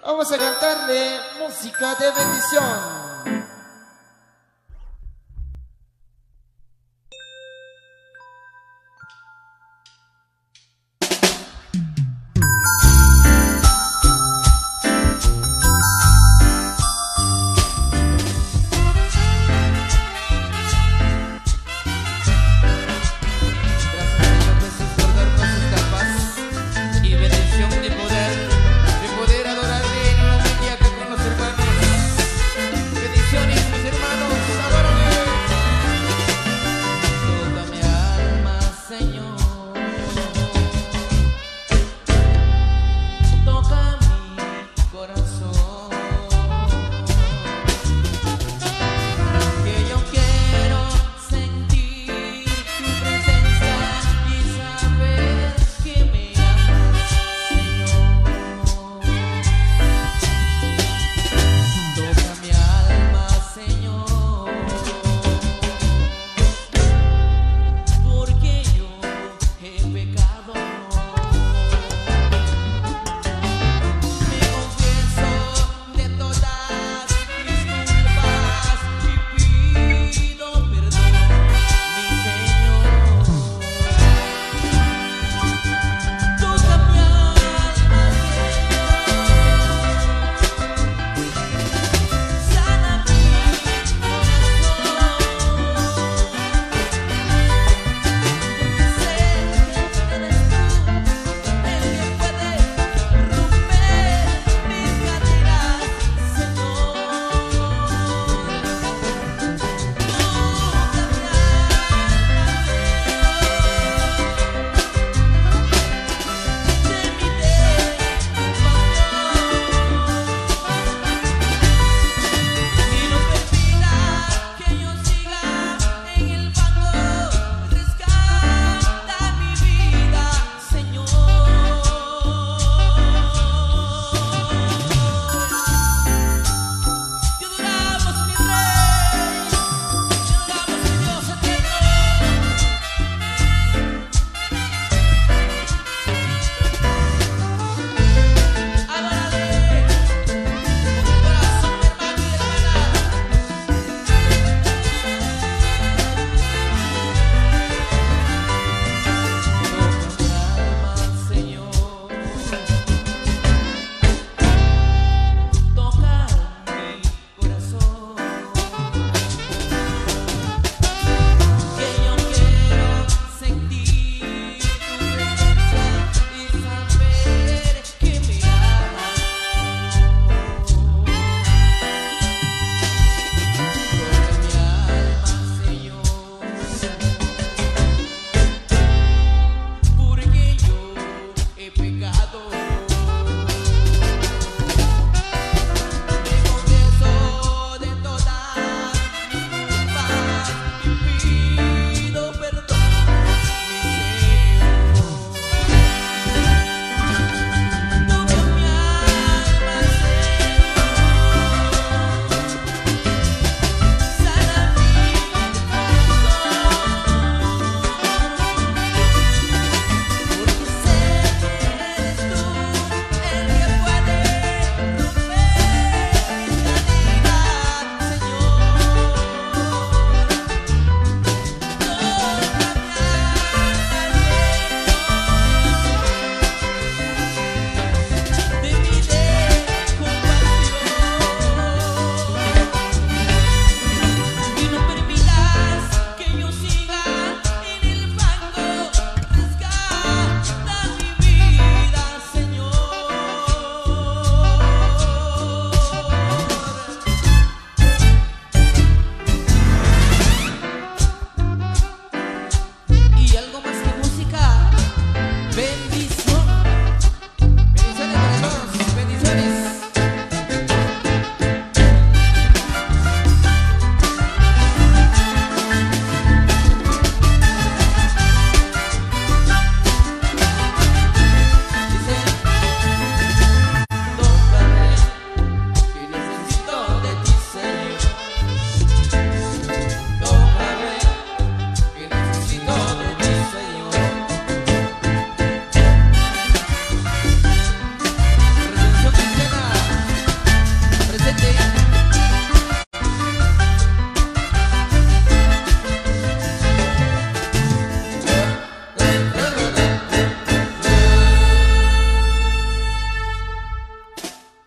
Vamos a cantarle música de bendición. De poder adorarle en una humildad con los hermanos.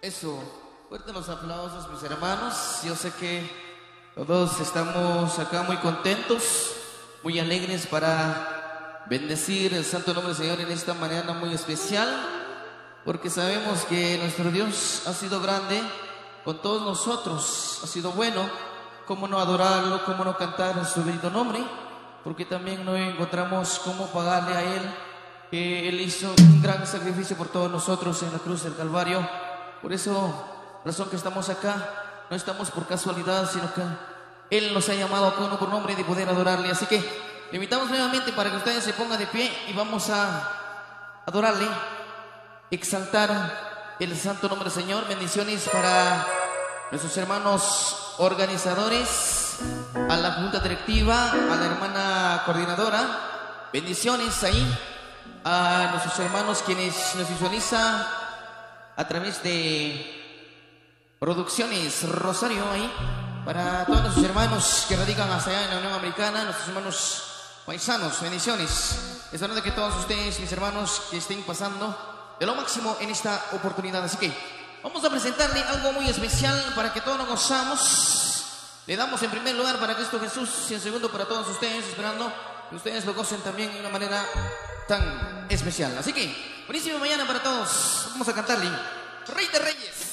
Eso, fuerte los aplausos, mis hermanos. Yo sé que todos estamos acá muy contentos, muy alegres para bendecir el santo nombre del Señor en esta mañana muy especial, porque sabemos que nuestro Dios ha sido grande con todos nosotros, ha sido bueno. Cómo no adorarlo, cómo no cantar su bendito nombre, porque también no encontramos cómo pagarle a Él, que Él hizo un gran sacrificio por todos nosotros en la cruz del Calvario. Por eso, razón que estamos acá, no estamos por casualidad, sino que Él nos ha llamado a cada uno por nombre de poder adorarle. Así que le invitamos nuevamente para que ustedes se pongan de pie y vamos a adorarle, exaltar el santo nombre del Señor. Bendiciones para nuestros hermanos organizadores, a la junta directiva, a la hermana coordinadora. Bendiciones ahí a nuestros hermanos quienes nos visualizan a través de Producciones Rosario, ahí para todos nuestros hermanos que radican hasta allá en la Unión Americana, nuestros hermanos paisanos. Bendiciones, esperando que todos ustedes, mis hermanos, que estén pasando de lo máximo en esta oportunidad. Así que vamos a presentarle algo muy especial para que todos nos gozamos. Le damos en primer lugar para Cristo Jesús y en segundo para todos ustedes, esperando que ustedes lo gocen también de una manera tan especial. Así que, buenísima mañana para todos. Vamos a cantarle Rey de Reyes.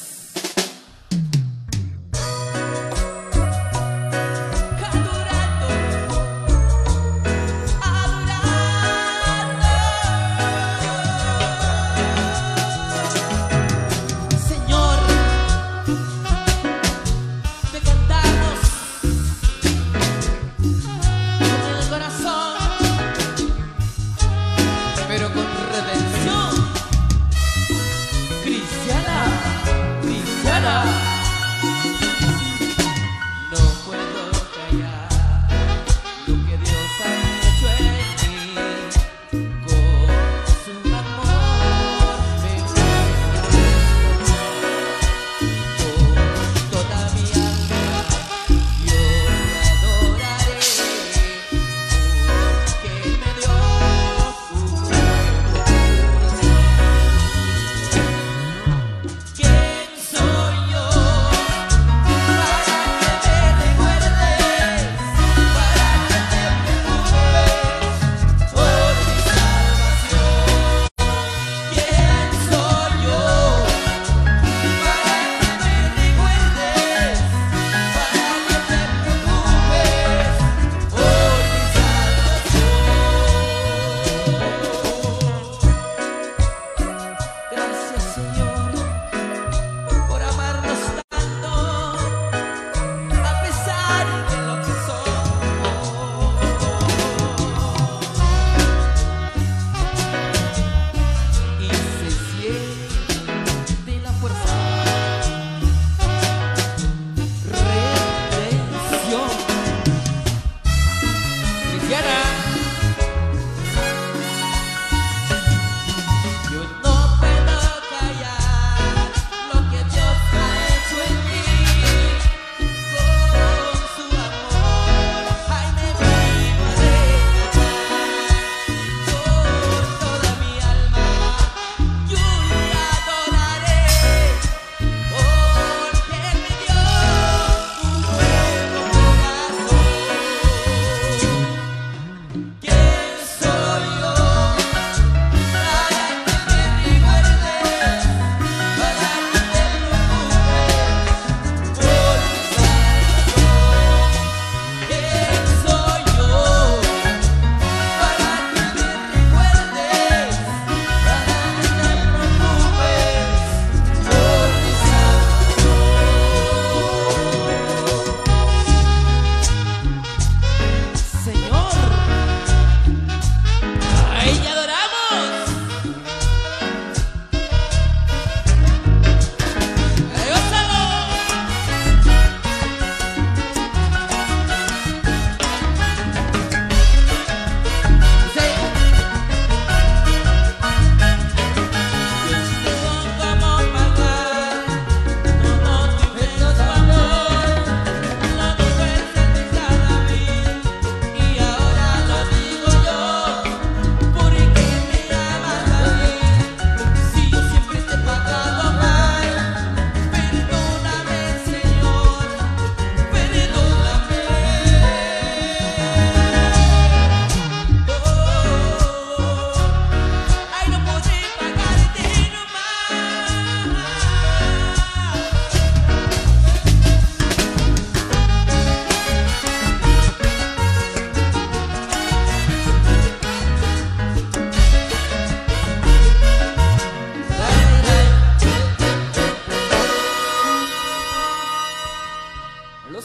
Cristiana.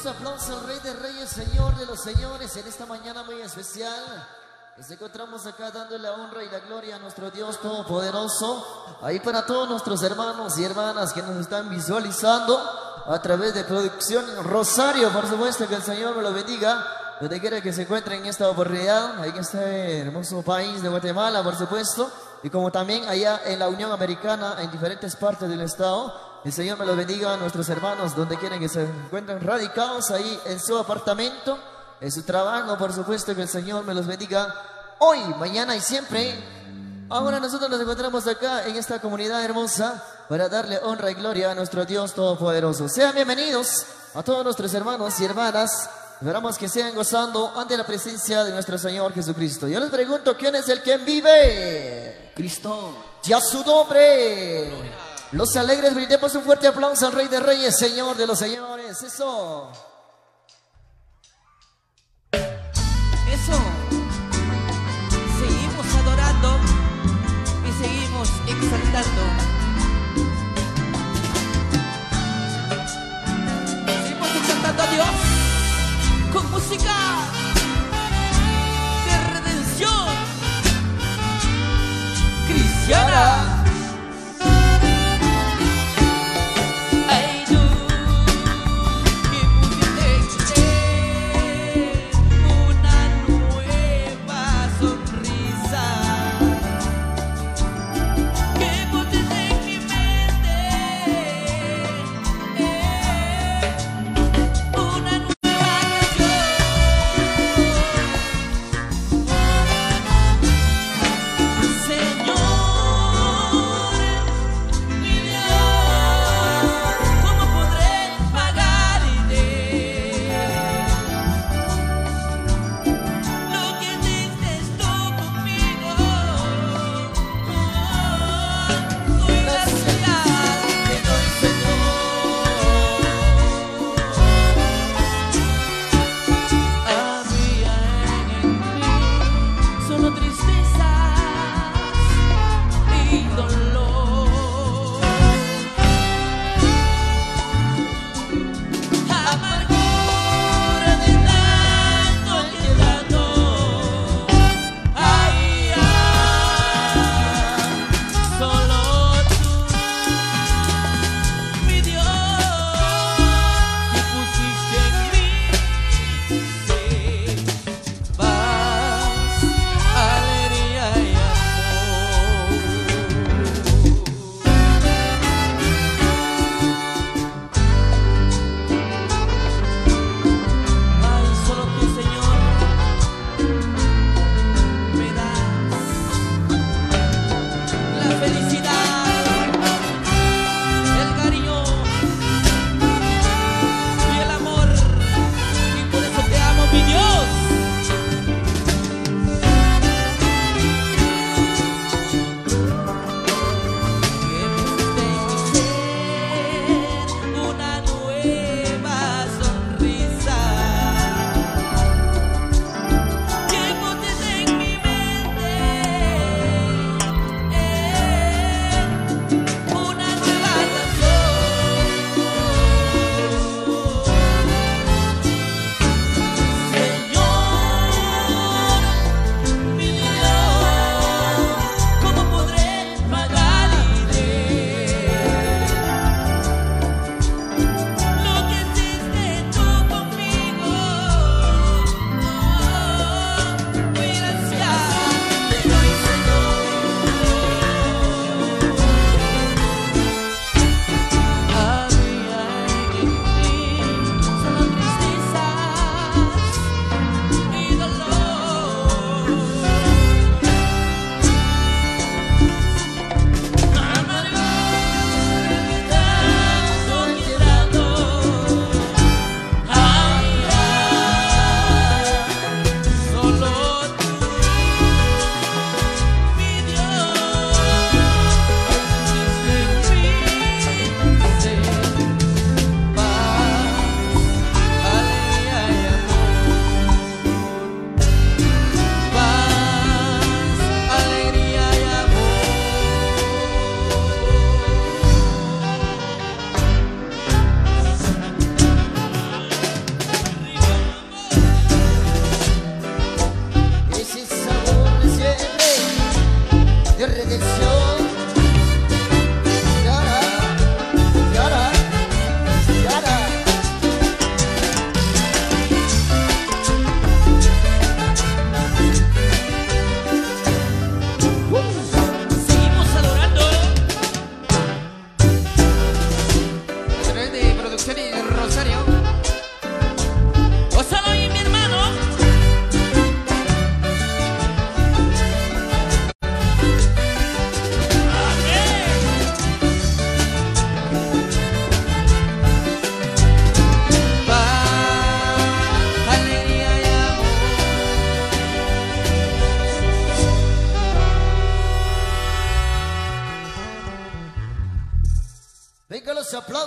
Fuerte aplauso al Rey de Reyes, Señor de los Señores, en esta mañana muy especial. Nos encontramos acá dando la honra y la gloria a nuestro Dios Todopoderoso. Ahí para todos nuestros hermanos y hermanas que nos están visualizando a través de Producción Rosario, por supuesto, que el Señor me lo bendiga donde quiera que se encuentren en esta oportunidad, ahí en este hermoso país de Guatemala, por supuesto, y como también allá en la Unión Americana, en diferentes partes del estado. El Señor me lo bendiga a nuestros hermanos donde quieren que se encuentren radicados ahí en su apartamento, en su trabajo, por supuesto, que el Señor me los bendiga hoy, mañana y siempre. Ahora nosotros nos encontramos acá en esta comunidad hermosa para darle honra y gloria a nuestro Dios Todopoderoso. Sean bienvenidos a todos nuestros hermanos y hermanas. Esperamos que sigan gozando ante la presencia de nuestro Señor Jesucristo. Yo les pregunto, ¿quién es el que vive? Cristo. Ya su nombre. Los alegres, brindemos un fuerte aplauso al Rey de Reyes, Señor de los Señores. Eso. Eso. Seguimos adorando y seguimos exaltando. Seguimos exaltando a Dios con música de redención cristiana. Que potente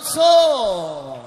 aplausos.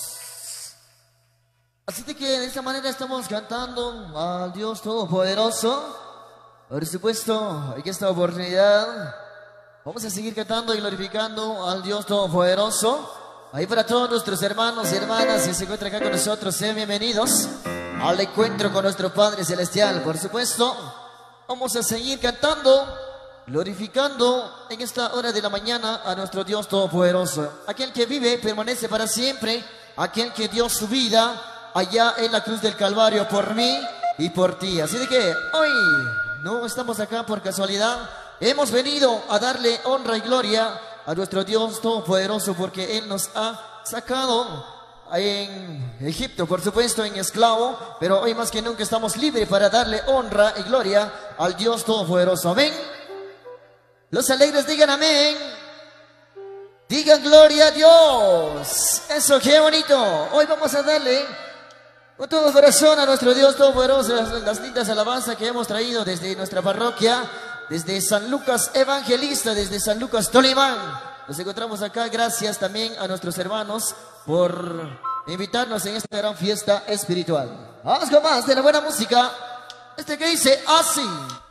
Así de que de esta manera estamos cantando al Dios Todopoderoso. Por supuesto, en esta oportunidad vamos a seguir cantando y glorificando al Dios Todopoderoso. Ahí para todos nuestros hermanos y hermanas que se encuentran acá con nosotros, sean bienvenidos al encuentro con nuestro Padre Celestial. Por supuesto, vamos a seguir cantando, glorificando en esta hora de la mañana a nuestro Dios Todopoderoso. Aquel que vive, permanece para siempre. Aquel que dio su vida allá en la cruz del Calvario por mí y por ti. Así de que hoy no estamos acá por casualidad. Hemos venido a darle honra y gloria a nuestro Dios Todopoderoso, porque Él nos ha sacado en Egipto, por supuesto, en esclavo, pero hoy más que nunca estamos libres para darle honra y gloria al Dios Todopoderoso. Amén. Los alegres digan amén. Digan gloria a Dios. Eso, qué bonito. Hoy vamos a darle con todo corazón a nuestro Dios Todopoderoso las lindas alabanzas que hemos traído desde nuestra parroquia, desde San Lucas Evangelista, desde San Lucas Tolimán. Nos encontramos acá. Gracias también a nuestros hermanos por invitarnos en esta gran fiesta espiritual. Vamos con más de la buena música. Que dice así.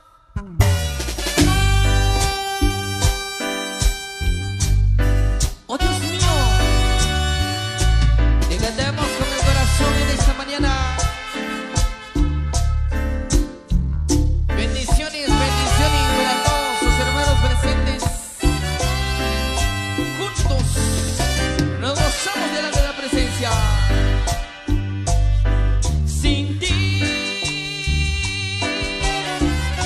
¡Oh, Dios mío! Le cantemos con el corazón en esta mañana. Bendiciones, bendiciones para todos sus hermanos presentes. Juntos nos gozamos delante de la presencia. Sin ti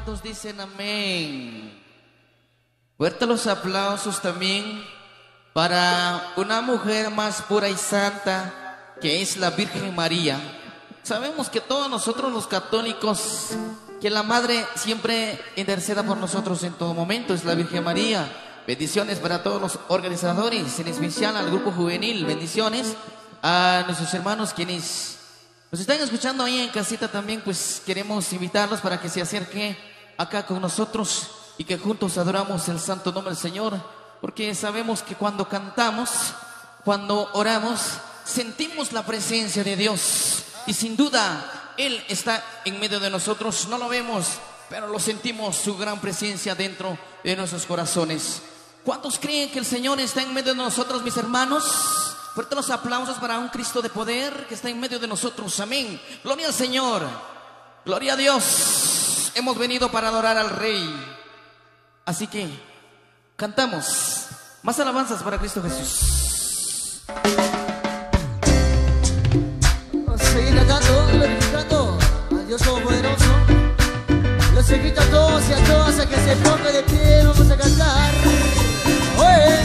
¿Cuántos dicen amén? Fuerte los aplausos también para una mujer más pura y santa, que es la Virgen María. Sabemos que todos nosotros los católicos, que la Madre siempre interceda por nosotros en todo momento, es la Virgen María. Bendiciones para todos los organizadores, en especial al grupo juvenil. Bendiciones a nuestros hermanos quienes nos están escuchando ahí en casita también. Pues queremos invitarlos para que se acerquen acá con nosotros y que juntos adoramos el santo nombre del Señor, porque sabemos que cuando cantamos, cuando oramos, sentimos la presencia de Dios, y sin duda Él está en medio de nosotros. No lo vemos, pero lo sentimos, su gran presencia dentro de nuestros corazones. ¿Cuántos creen que el Señor está en medio de nosotros, mis hermanos? Fuertes los aplausos para un Cristo de poder que está en medio de nosotros. Amén. Gloria al Señor. Gloria a Dios. Hemos venido para adorar al Rey. Así que cantamos más alabanzas para Cristo Jesús. Vamos a seguir cantando, glorificando al Dios Todopoderoso. Los invito a todos y a todas a que se pongan de pie. Vamos a cantar. ¡Oye!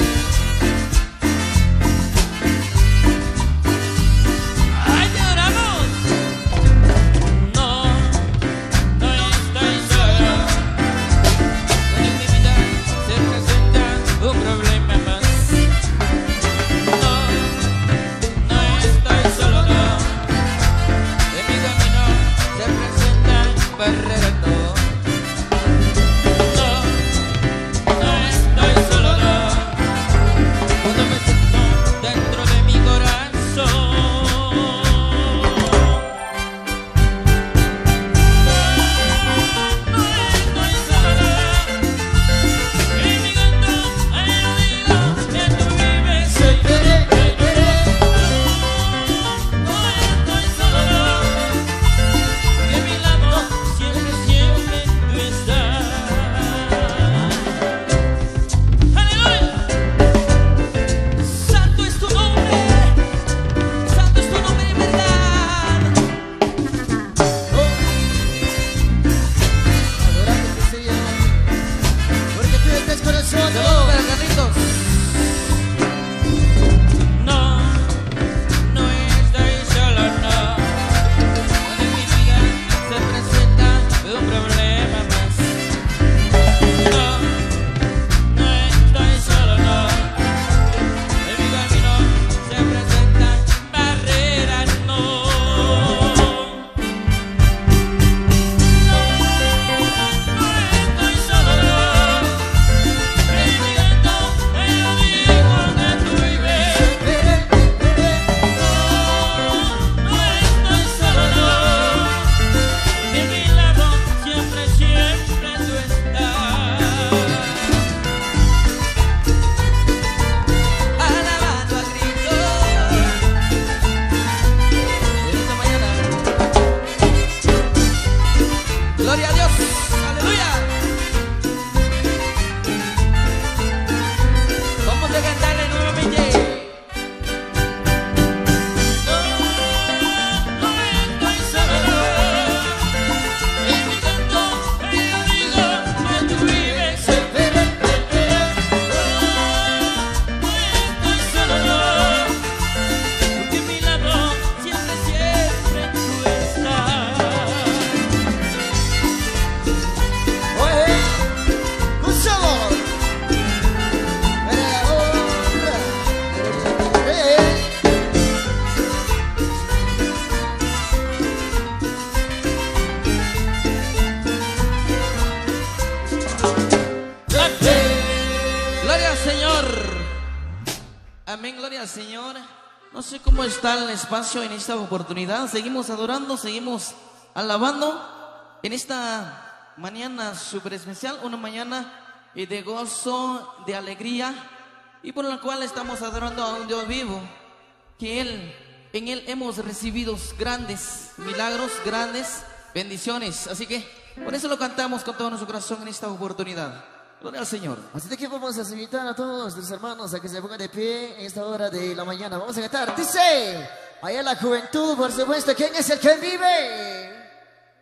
Amén, gloria al Señor. No sé cómo está el espacio en esta oportunidad. Seguimos adorando, seguimos alabando en esta mañana súper especial, una mañana de gozo, de alegría, y por la cual estamos adorando a un Dios vivo, que en Él hemos recibido grandes milagros, grandes bendiciones. Así que por eso lo cantamos con todo nuestro corazón en esta oportunidad. Gloria al Señor. Así que vamos a invitar a todos nuestros hermanos a que se pongan de pie en esta hora de la mañana. Vamos a cantar. Dice, allá la juventud, por supuesto. ¿Quién es el que vive?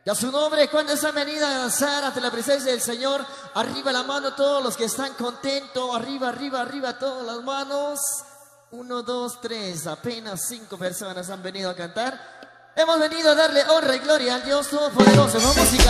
Y a su nombre, cuando han venido a danzar ante la presencia del Señor, arriba la mano todos los que están contentos, arriba, arriba, arriba, todas las manos. 1, 2, 3, apenas 5 personas han venido a cantar. Hemos venido a darle honra y gloria al Dios Todopoderoso. ¡Con música!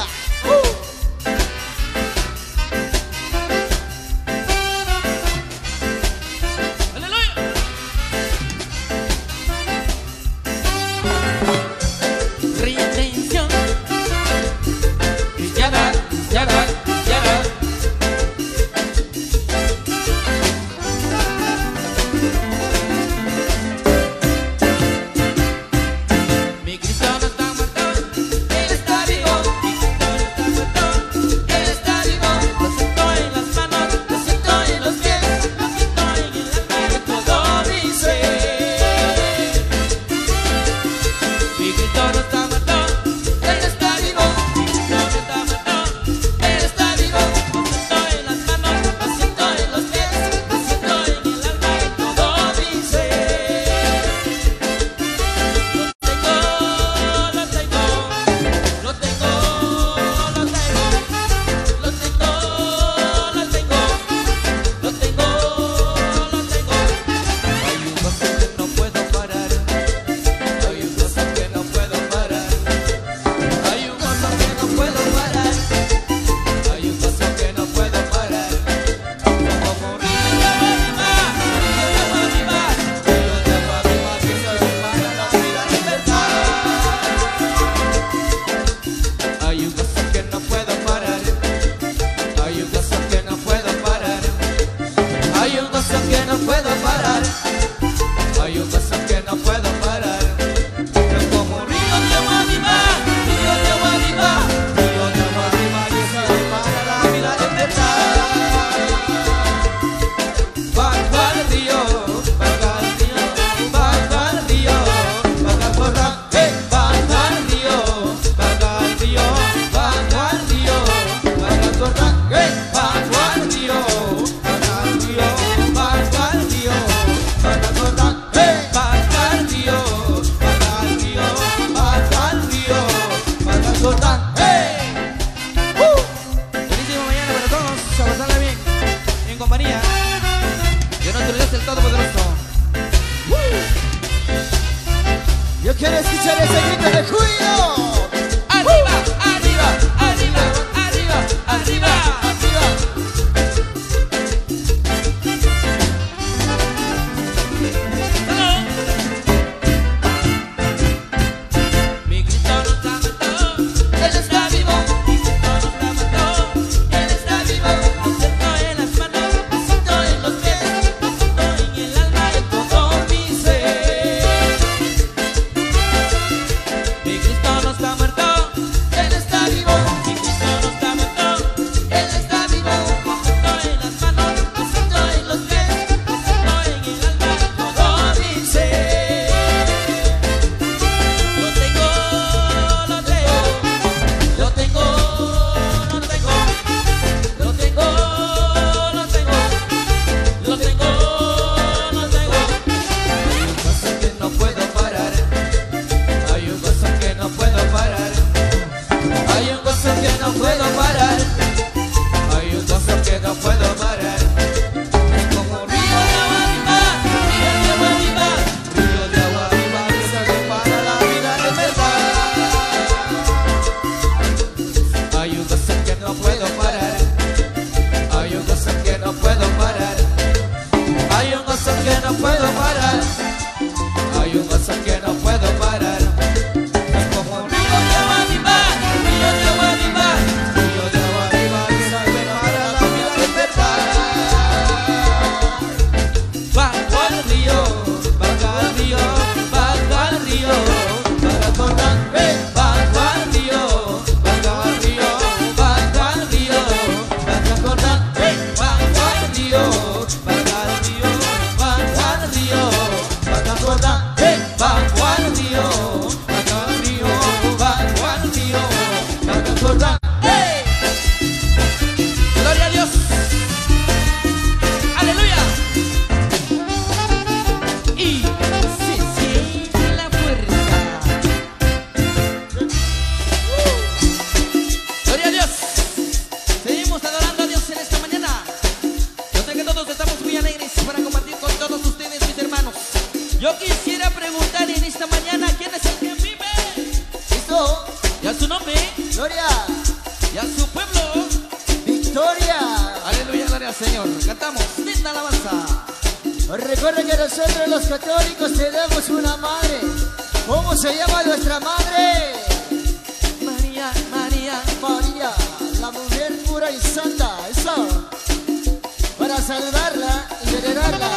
Mi Cristo nos gloria al Señor. Cantamos, linda alabanza. Recuerda que nosotros los católicos tenemos una madre. ¿Cómo se llama nuestra madre? María, María, María, la mujer pura y santa. Eso, para saludarla y venerarla.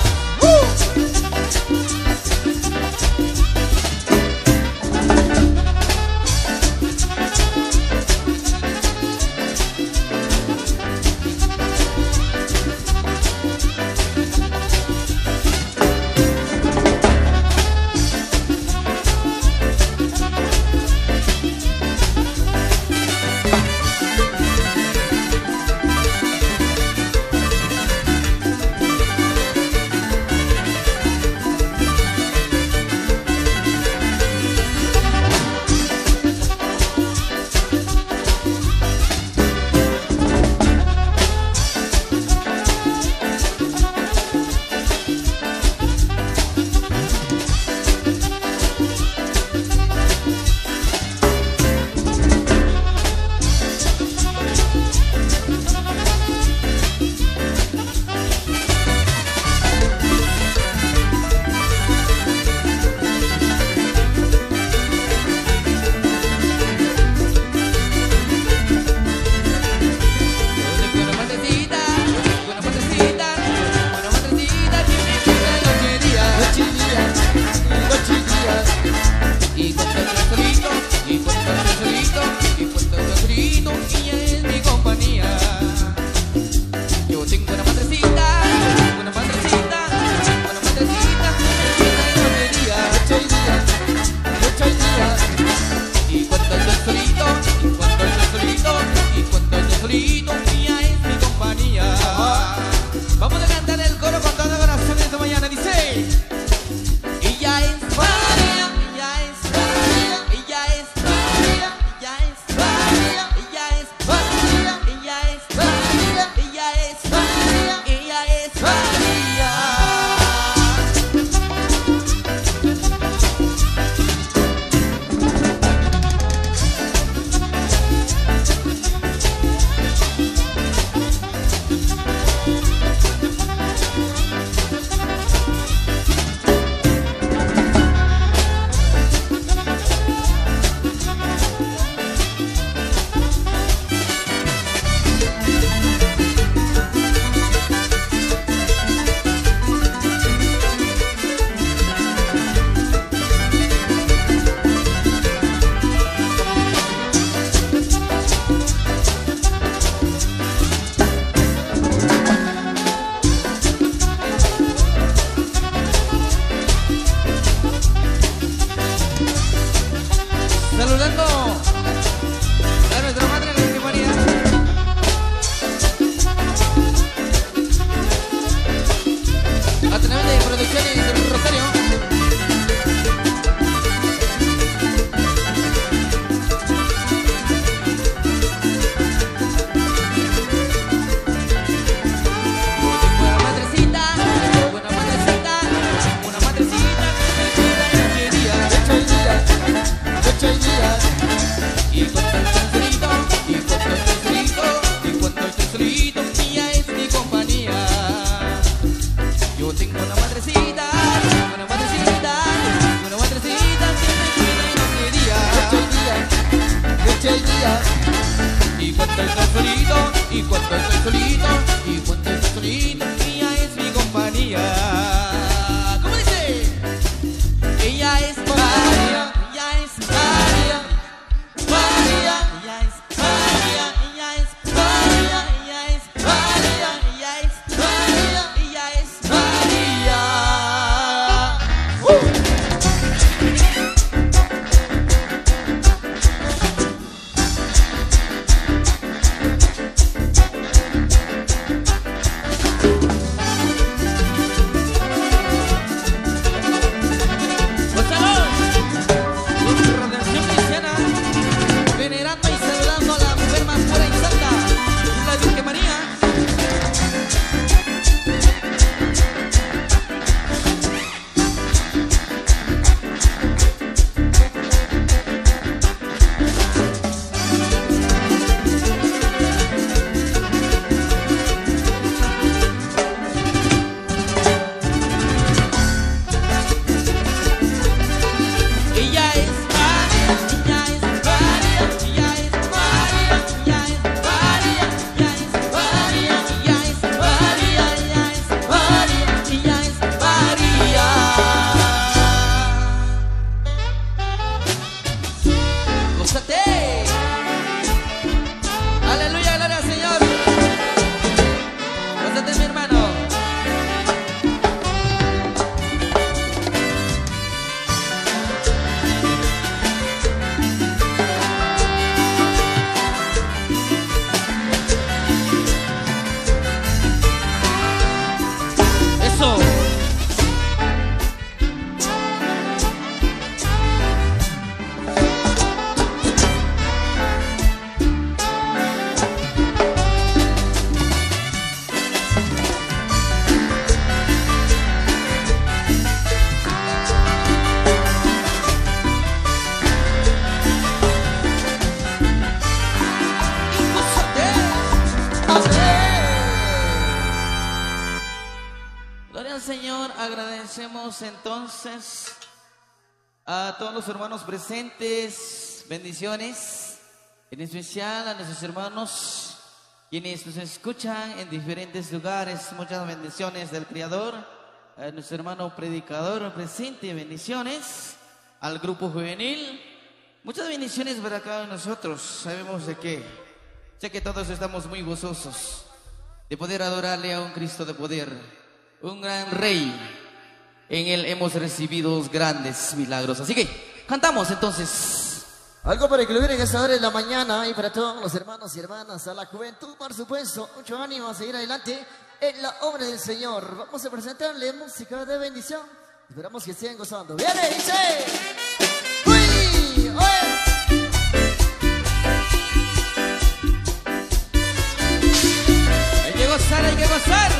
Y cuando estoy solito, y cuando estoy solito, y cuando estoy solito, ella es mi compañía. ¿Cómo dice? Ella es María, ella es María, María, ella es María, ella es María, ella es María, ella es María, ella es María. al Señor, agradecemos entonces a todos los hermanos presentes, bendiciones, en especial a nuestros hermanos quienes nos escuchan en diferentes lugares, muchas bendiciones del Creador, a nuestro hermano predicador presente, bendiciones, al grupo juvenil, muchas bendiciones para cada uno de nosotros. Sabemos de que, sé que todos estamos muy gozosos de poder adorarle a un Cristo de poder, un gran Rey. En Él hemos recibido grandes milagros. Así que cantamos entonces. Algo para incluir en esta hora de la mañana y para todos los hermanos y hermanas, a la juventud, por supuesto, mucho ánimo a seguir adelante en la obra del Señor. Vamos a presentarle música de bendición. Esperamos que estén gozando. ¡Viene, dice! ¡Uy! ¡Oye! Hay que gozar, hay que gozar.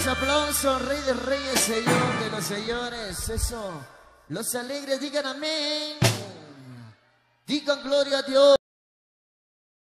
aplausos, Rey de Reyes, Señor de los señores. Eso, los alegres digan amén. Digan gloria a Dios.